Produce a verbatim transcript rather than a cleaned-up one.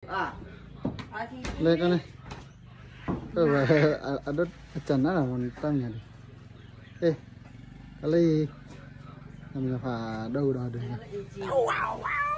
Lên con này. Ờ ở đất trần đó là một trăm nhà đi. Ê, cái này làm là phải đâu đó được.